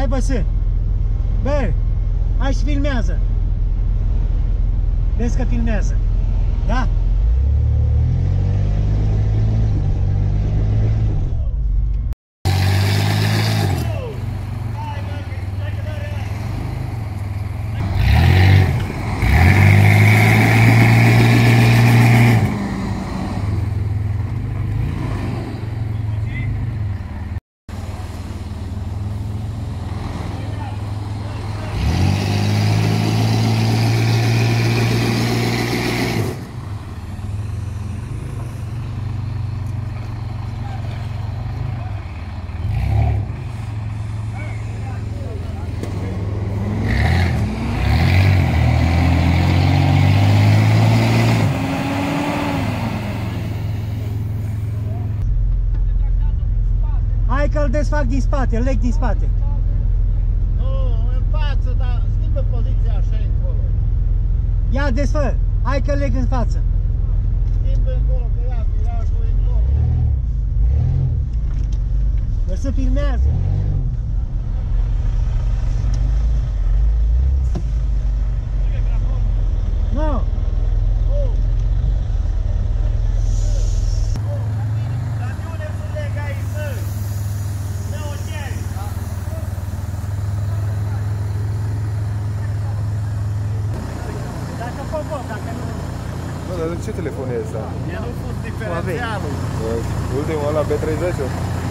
Hai băsă! Bă! Hai și filmează! Vezi că filmează. Da? Hai că îl desfac din spate, îl leg din spate. Nu, în față, dar schimbă poziția așa încolo. Ia desfă, hai că îl leg în față. Schimbă încolo, că ia virajul încolo. Dar să filmează. Nu. Bă, dar ce telefon e ăsta? E nu fost diferențialul. Ultimul ăla B30?